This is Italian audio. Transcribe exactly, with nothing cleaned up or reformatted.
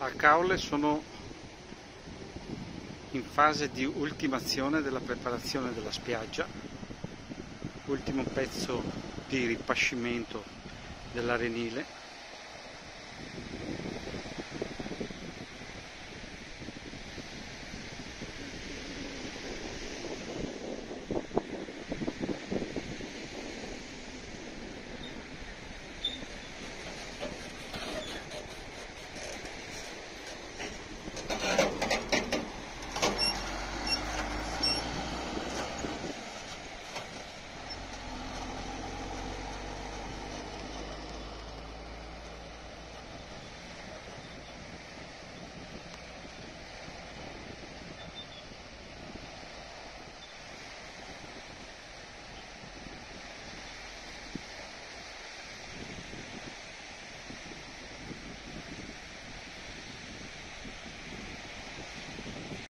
A Caorle sono in fase di ultimazione della preparazione della spiaggia, ultimo pezzo di ripascimento dell'arenile.